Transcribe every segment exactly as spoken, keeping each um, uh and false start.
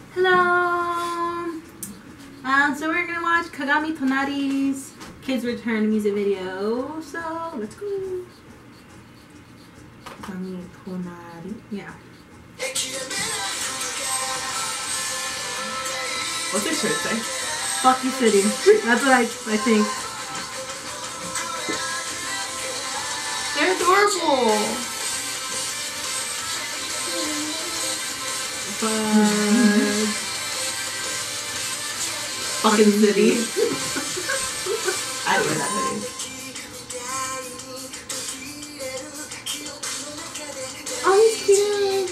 Hello! Um, so we're gonna watch Kagami To Nari's Kids Return music video. So let's go. Kagami To Nari. Yeah. What's your shirt say? Fuck you, city. That's what I, I think. They're adorable. But Fucking city. I wear that hoodie. oh, he's cute.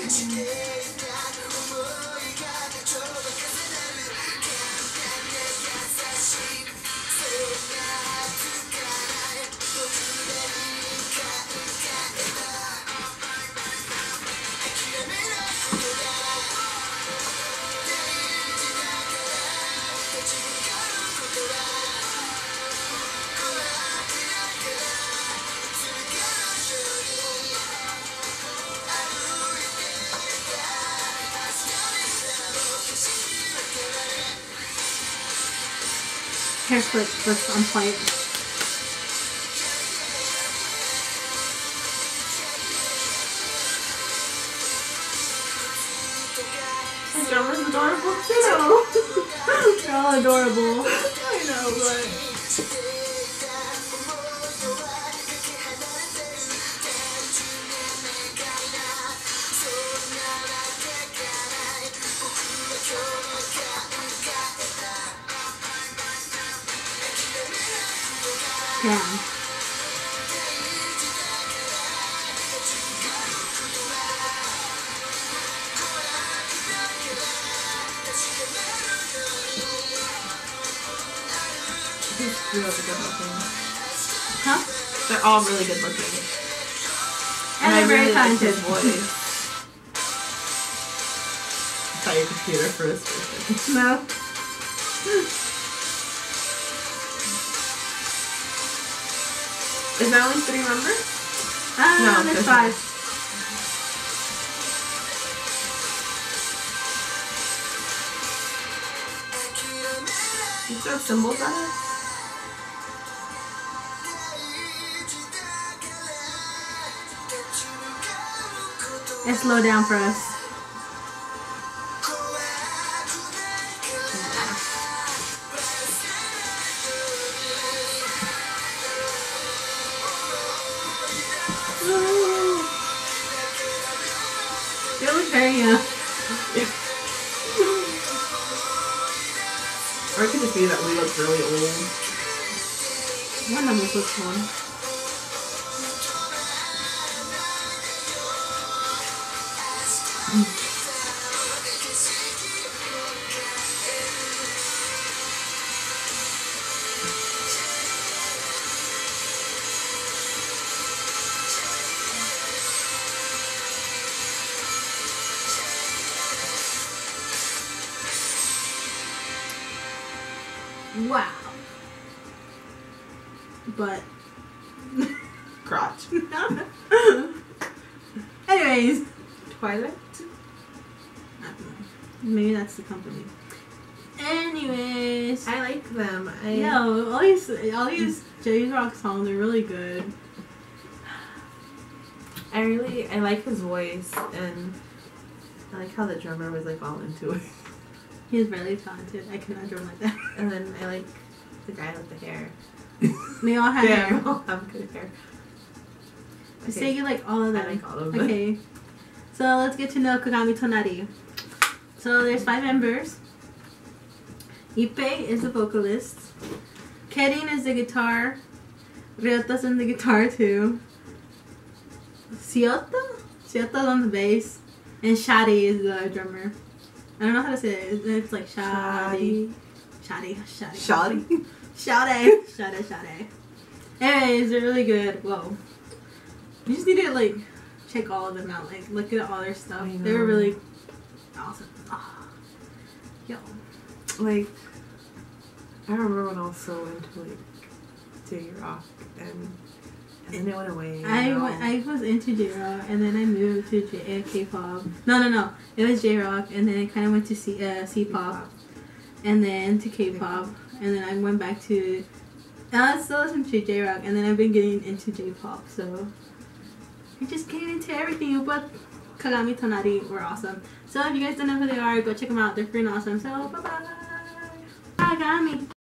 Hair flip was on point. The drummer's adorable too. They're all adorable. I know, but Yeah. these two are good looking. Huh? They're all really good looking. And they're I very really like talented. his voice. I thought your computer for a second. No. Is that only three members? Ah, No, there's there's five. You throw symbols at it? Let's slow down for us. They look very young. Or it could just be that we look really old. One of them looks one. Wow. But Crotch. anyways, Twilight? I don't know. Maybe that's the company. Anyways, I like them. I yo, all these all these J Rock songs are really good. I really I like his voice, and I like how the drummer was like all into it. He's really talented. I cannot drum like that. And then I like the guy with the hair. They all have Yeah, hair. they all have good hair. You say you like all of them. I like all of them. Okay. So let's get to know Kagami To Nari. So there's five members. Ippei is the vocalist. Kerin is the guitar. Ryota's on the guitar too. Shiota? Shiota's on the bass. And Shadi is the drummer. I don't know how to say it. It's like Shadi. Shadi. Shadi. Shoddy. Shade. Shade. Shade. Anyways, they're really good. Whoa. You just need to like check all of them out. Like look at all their stuff. They were really awesome. Oh. Yo. Like, I remember when I was so into like J Rock, and And then it went away. I, no. went, I was into J-Rock, and then I moved to J- uh, K-pop. No, no, no. It was J-Rock, and then I kind of went to C- uh, C-pop, and then to K-pop, and then I went back to... I still listen to J-Rock, and then I've been getting into J-pop, so... I'm just getting into everything, but Kagami To Nari were awesome. So if you guys don't know who they are, go check them out. They're free and awesome. So, bye-bye! Kagami!